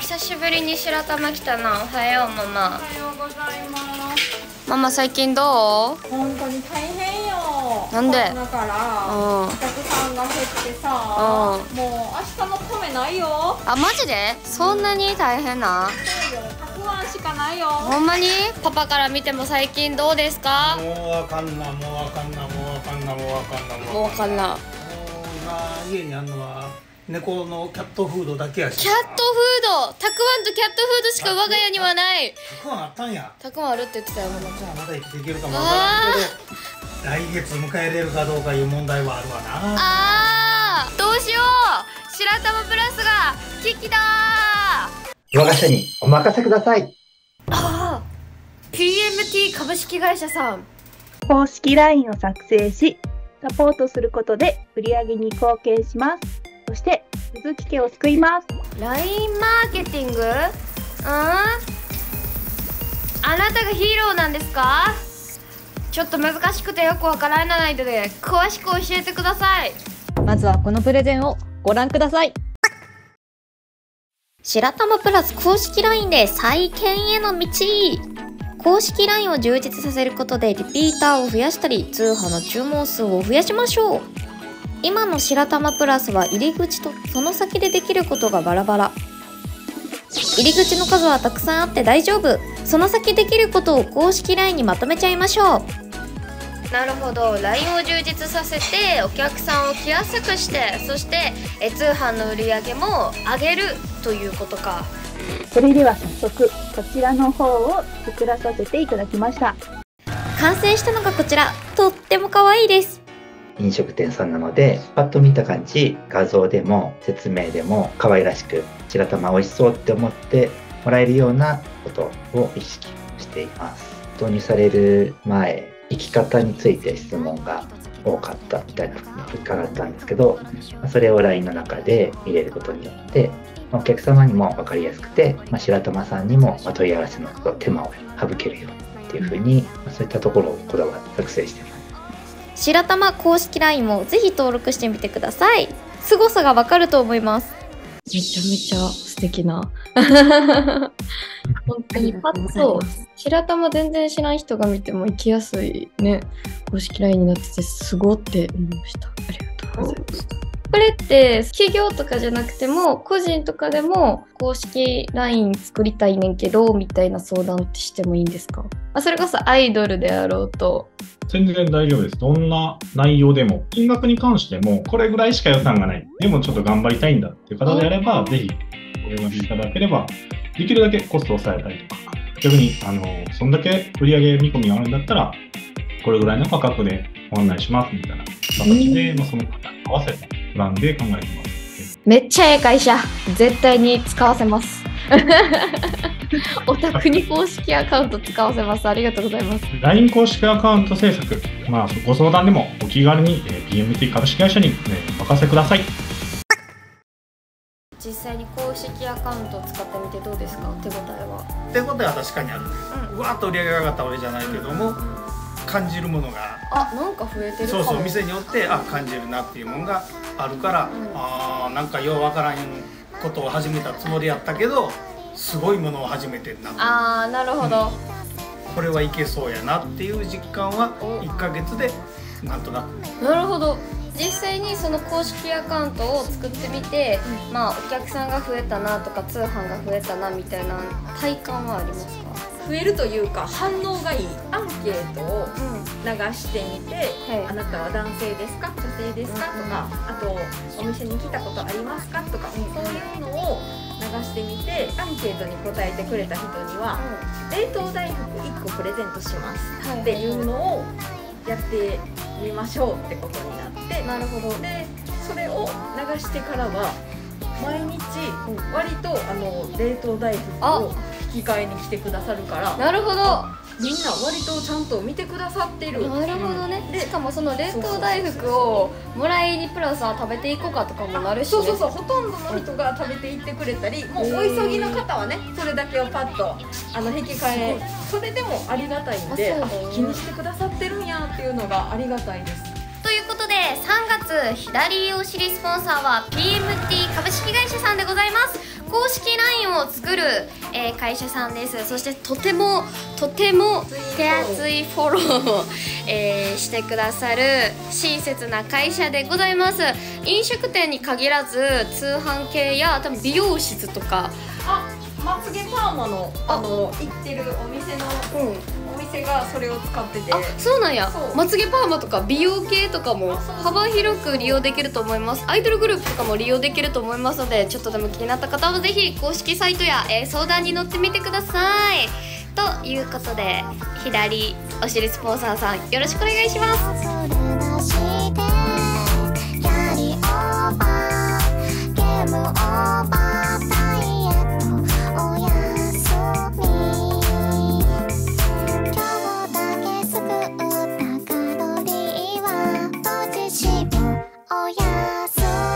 久しぶりに白玉来たな。おはようママ。 おはようございます。 ママ最近どう？ 本当に大変よ。 なんで？ だからお客さんが減ってさ、もう明日の米ないよ。 あ、マジで？そんなに大変な？ そうよ、たくあんしかないよ。 ほんまに？パパから見ても最近どうですか？ もうわかんな、もうわかんな、もうわかんな、もうわかんな、 もうわかんな。 もう今家にあるのは猫のキャットフードだけやし。 キャットフード、たくあんとキャットフードしか我が家にはない。 たくあんあったんや。 たくあんあるって言ってたよママ。 じゃあまだ生きていけるかもわからんけど、来月迎えれるかどうかいう問題はあるわな。 あー、どうしよう。白玉プラスが危機だー。 我が社にお任せください。 あー、PMT 株式会社さん。 公式 LINE を作成し、サポートすることで売り上げに貢献します。そして鈴木家を救います。 LINE マーケティング？あなたがヒーローなんですか？ちょっと難しくてよくわからないので詳しく教えてください。 まずはこのプレゼンをご覧ください。 白玉プラス公式 LINE で再建への道。公式 LINE を充実させることでリピーターを増やしたり、通販の注文数を増やしましょう。今の白玉プラスは入り口とその先でできることがバラバラ。入り口の数はたくさんあって大丈夫。その先できることを公式 LINE にまとめちゃいましょう。 なるほど、 LINE を充実させてお客さんを来やすくして、そして通販の売り上げも上げるということか。 それでは早速こちらの方を作らさせていただきました。 完成したのがこちら。とっても可愛いです。 飲食店さんなので、パッと見た感じ、画像でも説明でも可愛らしく、白玉美味しそうって思ってもらえるようなことを意識しています。導入される前、生き方について質問が多かったみたいなふうに伺ったんですけど、それを LINE の中で入れることによって、お客様にも分かりやすくて、白玉さんにも問い合わせの手間を省けるようにっていうふうに、そういったところをこだわって作成しています。 白玉公式 LINE もぜひ登録してみてください。凄さがわかると思います。 めちゃめちゃ素敵な本当にパッと白玉全然知らん人が見ても行きやすいね公式 LINE になっててすごって思いました。ありがとうございます。これって企業とかじゃなくても個人とかでも公式 LINE 作りたいねんけどみたいな相談ってしてもいいんですか？それこそアイドルであろうと。 全然大丈夫です。どんな内容でも、金額に関しても、これぐらいしか予算がない。でもちょっと頑張りたいんだっていう方であれば、ぜひお呼びいただければ、できるだけコストを抑えたりとか、逆に、そんだけ売上見込みがあるんだったら、これぐらいの価格でご案内しますみたいな形で、その方に合わせたプランで考えてます。 めっちゃええ会社。絶対に使わせます。お宅に公式アカウント使わせます。ありがとうございます。 LINE 公式アカウント制作、ご相談でもお気軽に PMT 株式会社にお任せください。 実際に公式アカウントを使ってみてどうですか？手応えは。 手応えは確かにある。うわーっと売り上げが上がったわけじゃないけども、感じるものが。 なんか増えてるかも。 そうそう、店によって感じるなっていうものがあるから、なんかようわからんことを始めたつもりやったけど、すごいものを始めてんな。 なるほど、 これはいけそうやなっていう実感は1ヶ月でなんとなく。 なるほど。実際にその公式アカウントを作ってみて、お客さんが増えたなとか通販が増えたなみたいな体感はありますか？ 増えるというか反応がいいアンケートを流してみて、あなたは男性ですか女性ですかとか、あとお店に来たことありますかとか、そういうのを流してみてアンケートに答えてくれた人には、冷凍大福1個プレゼントしますっていうのをやってみましょうってことになって、 なるほど。 でそれを流してからは毎日割と冷凍大福を引き換えに来てくださるから、 なるほど。 みんな割とちゃんと見てくださってる。 なるほどね。しかもその冷凍大福をもらいにプラスは食べていこうかとかもなるし、ね、 そうほとんどの人が食べていってくれたり、もうお急ぎの方はねそれだけをパッと引き換え、それでもありがたいんで、気にしてくださってるんやっていうのがありがたいです。 ということで3月左お尻スポンサーは PMT 株式会社さんでございます。 公式 LINE を作る、会社さんです。そしてとても手厚いフォローを、してくださる親切な会社でございます。飲食店に限らず通販系や多分美容室とか、 まつげパーマの行ってるお店の、お店がそれを使ってて、 そうなんや。 そうまつげパーマとか美容系とかも幅広く利用できると思います。アイドルグループとかも利用できると思いますので、ちょっとでも気になった方はぜひ公式サイトや、相談に乗ってみてください。ということで、左お尻スポンサーさんよろしくお願いします。 おやすみ